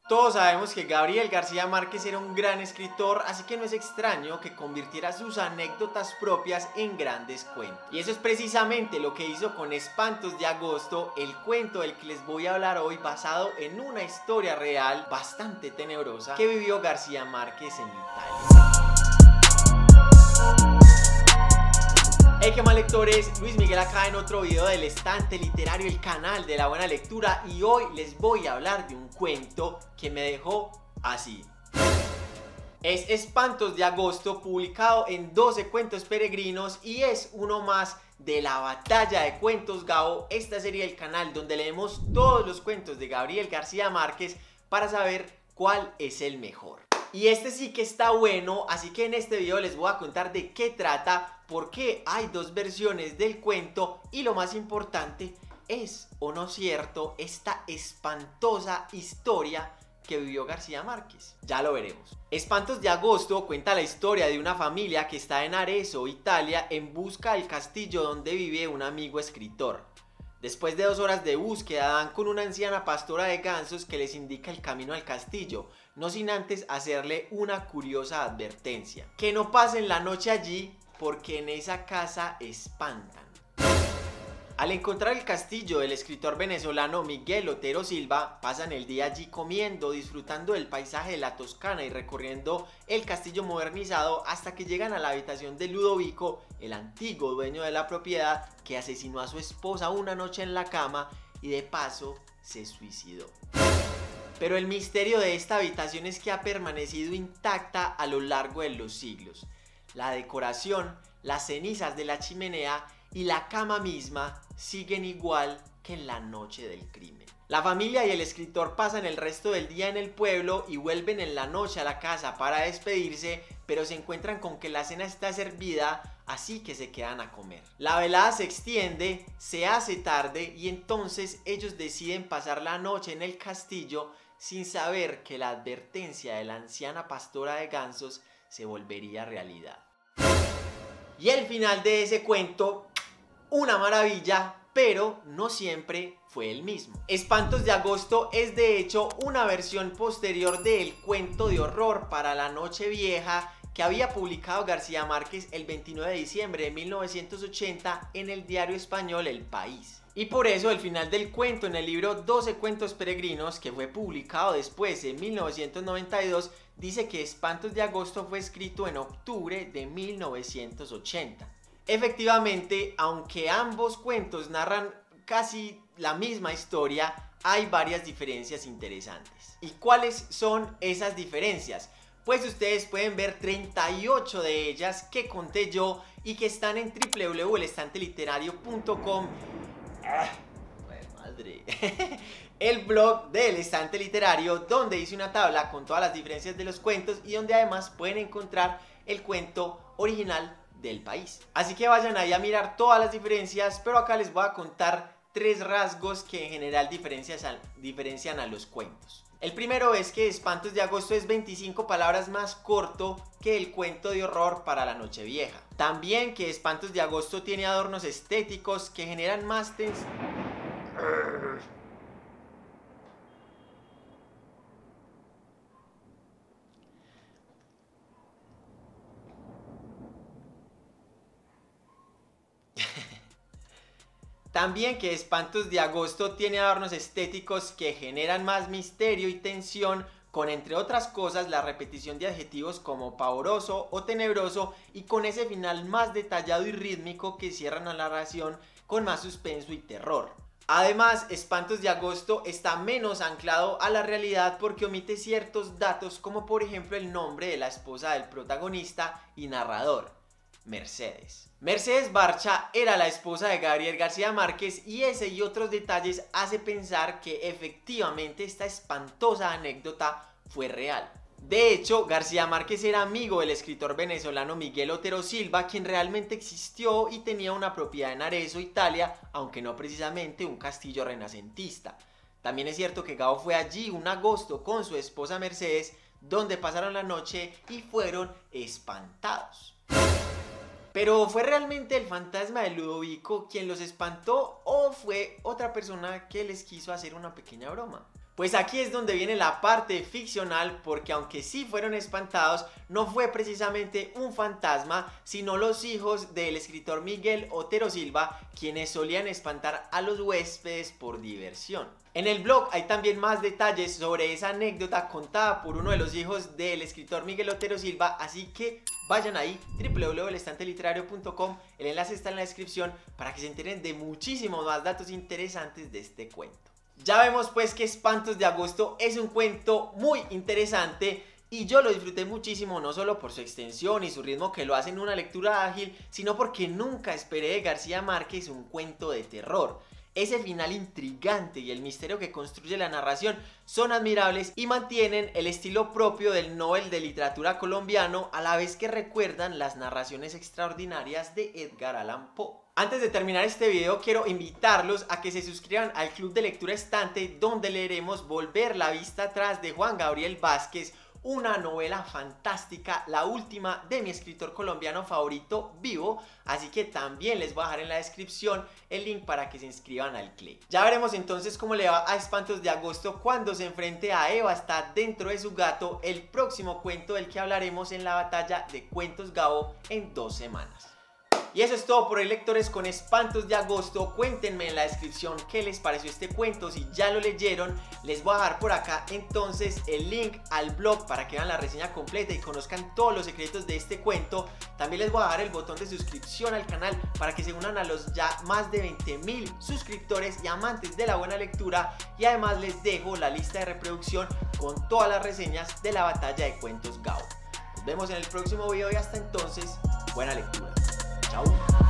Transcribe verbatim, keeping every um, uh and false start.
Todos sabemos que Gabriel García Márquez era un gran escritor, así que no es extraño que convirtiera sus anécdotas propias en grandes cuentos. Y eso es precisamente lo que hizo con Espantos de Agosto, el cuento del que les voy a hablar hoy, basado en una historia real bastante tenebrosa que vivió García Márquez en Italia. Hey, qué mal lectores, Luis Miguel acá en otro video del Estante Literario, el canal de la buena lectura, y hoy les voy a hablar de un cuento que me dejó así. Es Espantos de Agosto, publicado en doce cuentos peregrinos, y es uno más de la Batalla de Cuentos Gabo, esta serie del canal donde leemos todos los cuentos de Gabriel García Márquez para saber cuál es el mejor. Y este sí que está bueno, así que en este video les voy a contar de qué trata, por qué hay dos versiones del cuento y lo más importante, ¿es o no cierto esta espantosa historia que vivió García Márquez? Ya lo veremos. Espantos de Agosto cuenta la historia de una familia que está en Arezzo, Italia, en busca del castillo donde vive un amigo escritor. Después de dos horas de búsqueda dan con una anciana pastora de gansos que les indica el camino al castillo, no sin antes hacerle una curiosa advertencia: que no pasen la noche allí porque en esa casa espantan. Al encontrar el castillo del escritor venezolano Miguel Otero Silva, pasan el día allí comiendo, disfrutando del paisaje de la Toscana y recorriendo el castillo modernizado hasta que llegan a la habitación de Ludovico, el antiguo dueño de la propiedad que asesinó a su esposa una noche en la cama y de paso se suicidó. Pero el misterio de esta habitación es que ha permanecido intacta a lo largo de los siglos. La decoración, las cenizas de la chimenea y la cama misma siguen igual que en la noche del crimen. La familia y el escritor pasan el resto del día en el pueblo y vuelven en la noche a la casa para despedirse, pero se encuentran con que la cena está servida, así que se quedan a comer. La velada se extiende, se hace tarde y entonces ellos deciden pasar la noche en el castillo sin saber que la advertencia de la anciana pastora de gansos se volvería realidad. Y el final de ese cuento, una maravilla, pero no siempre fue el mismo. Espantos de Agosto es de hecho una versión posterior del cuento de horror para la noche vieja que había publicado García Márquez el veintinueve de diciembre de mil novecientos ochenta en el diario español El País. Y por eso el final del cuento en el libro doce cuentos peregrinos, que fue publicado después en mil novecientos noventa y dos, dice que Espantos de Agosto fue escrito en octubre de mil novecientos ochenta. Efectivamente, aunque ambos cuentos narran casi la misma historia, hay varias diferencias interesantes. ¿Y cuáles son esas diferencias? Pues ustedes pueden ver treinta y ocho de ellas que conté yo y que están en w w w punto el estante literario punto com. ¡Ah! Madre. El blog del Estante Literario, donde hice una tabla con todas las diferencias de los cuentos y donde además pueden encontrar el cuento original del País. Así que vayan ahí a mirar todas las diferencias, pero acá les voy a contar tres rasgos que en general diferencian a los cuentos. El primero es que Espantos de Agosto es veinticinco palabras más corto que el cuento de horror para la Nochevieja. También que Espantos de Agosto tiene adornos estéticos que generan más tensión. También que Espantos de Agosto tiene adornos estéticos que generan más misterio y tensión, con entre otras cosas la repetición de adjetivos como pavoroso o tenebroso y con ese final más detallado y rítmico que cierra la narración con más suspenso y terror. Además, Espantos de Agosto está menos anclado a la realidad porque omite ciertos datos como por ejemplo el nombre de la esposa del protagonista y narrador, Mercedes. Mercedes Barcha era la esposa de Gabriel García Márquez y ese y otros detalles hace pensar que efectivamente esta espantosa anécdota fue real. De hecho, García Márquez era amigo del escritor venezolano Miguel Otero Silva, quien realmente existió y tenía una propiedad en Arezzo, Italia, aunque no precisamente un castillo renacentista. También es cierto que Gabo fue allí un agosto con su esposa Mercedes, donde pasaron la noche y fueron espantados. Pero ¿fue realmente el fantasma de Ludovico quien los espantó o fue otra persona que les quiso hacer una pequeña broma? Pues aquí es donde viene la parte ficcional, porque aunque sí fueron espantados, no fue precisamente un fantasma, sino los hijos del escritor Miguel Otero Silva, quienes solían espantar a los huéspedes por diversión. En el blog hay también más detalles sobre esa anécdota contada por uno de los hijos del escritor Miguel Otero Silva, así que vayan ahí, w w w punto el estante literario punto com, el enlace está en la descripción para que se enteren de muchísimos más datos interesantes de este cuento. Ya vemos pues que Espantos de Agosto es un cuento muy interesante y yo lo disfruté muchísimo, no solo por su extensión y su ritmo que lo hace en una lectura ágil, sino porque nunca esperé de García Márquez un cuento de terror. Ese final intrigante y el misterio que construye la narración son admirables y mantienen el estilo propio del Nobel de literatura colombiano, a la vez que recuerdan las narraciones extraordinarias de Edgar Allan Poe. Antes de terminar este video quiero invitarlos a que se suscriban al Club de Lectura Estante, donde leeremos Volver la vista atrás de Juan Gabriel Vázquez, una novela fantástica, la última de mi escritor colombiano favorito vivo, así que también les voy a dejar en la descripción el link para que se inscriban al club. Ya veremos entonces cómo le va a Espantos de Agosto cuando se enfrente a Eva está dentro de su gato, el próximo cuento del que hablaremos en la batalla de Cuentos Gabo en dos semanas. Y eso es todo por hoy, lectores, con Espantos de Agosto. Cuéntenme en la descripción qué les pareció este cuento, si ya lo leyeron. Les voy a dejar por acá entonces el link al blog para que vean la reseña completa y conozcan todos los secretos de este cuento. También les voy a dejar el botón de suscripción al canal para que se unan a los ya más de veinte mil suscriptores y amantes de la buena lectura. Y además les dejo la lista de reproducción con todas las reseñas de la batalla de Cuentos Gabo. Nos vemos en el próximo video y hasta entonces, buena lectura. Chao.